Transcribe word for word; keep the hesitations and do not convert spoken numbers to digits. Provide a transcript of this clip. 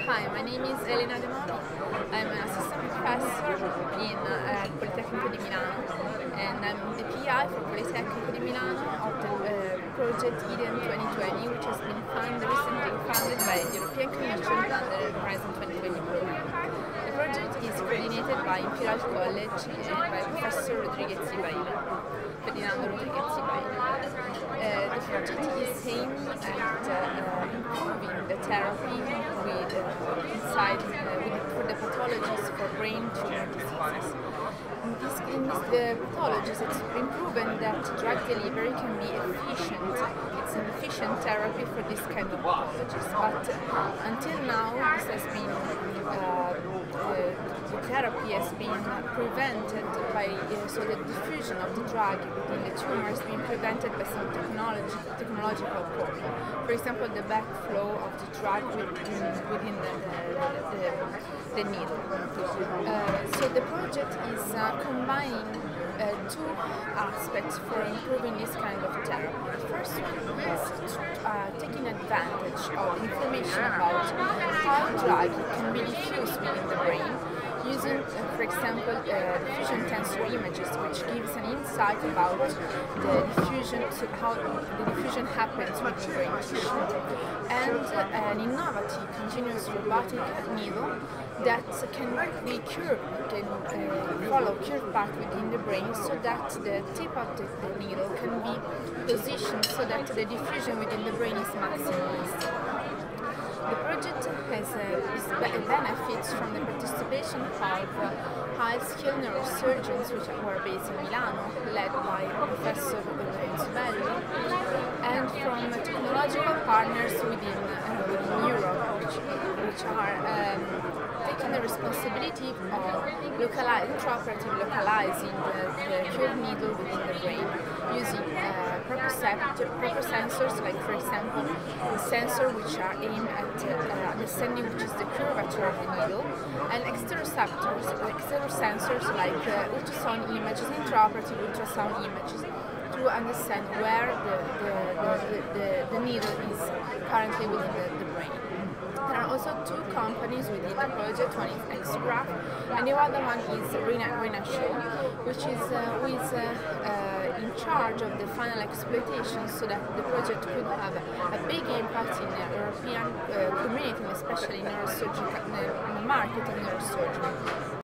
Hi, my name is Elena De Moro. I'm an assistant professor in uh, Politecnico di Milano, and I'm the P I for Politecnico di Milano of the uh, project Eden twenty twenty, which has been funded, recently funded by the European Commission under the Horizon twenty twenty program. The project is coordinated by Imperial College and by Professor Rodriguez Ibaila, Ferdinando Rodriguez Ibaila. Uh, the project is aimed at uh, improving the therapy with, uh, inside, uh, with, for the pathologies for brain tumor diseases. In, this, in this, the pathologies, it's been proven that drug delivery can be efficient. It's an efficient therapy for this kind of pathologies. But uh, until now, this has been uh, the, the therapy has been prevented by uh, so the diffusion of the drug within the tumor has been prevented by some technology, technological problem. For example, the backflow of the drug within, within the, the, the, the needle. Uh, so the project is uh, combining uh, two aspects for improving this kind of therapy. The first one is uh, taking advantage of information about how drug can be diffused within the brain, using, uh, for example, uh, diffusion tensor images, which gives an insight about the diffusion, so how the diffusion happens within brain tissue, and uh, an innovative continuous robotic needle that can be curved, can uh, follow curved path within the brain, so that the tip of the, the needle can be positioned so that the diffusion within the brain is maximized. The project has uh, benefits from the participation of uh, high-skilled neurosurgeons which were based in Milano, led by Professor Lorenzo Belli, and from uh, technological partners within, uh, within Europe, which, which are um, taking the responsibility of localizing, intraoperative localizing the, the curved needle within the brain, using uh, proper, proper sensors, like for example, the sensor which are aimed at uh, understanding which is the curvature of the needle, and exteroceptors, exterosensors like uh, ultrasound images, intraoperative ultrasound images, to understand where the, the, the, the, the needle is currently within the, the brain. There are also two companies within the project. One is Xgraph, and the other one is Renashow, which is, uh, who is uh, uh, in charge of the final exploitation, so that the project could have a big impact in the European uh, community, especially in neurosurgery, in the market of neurosurgery.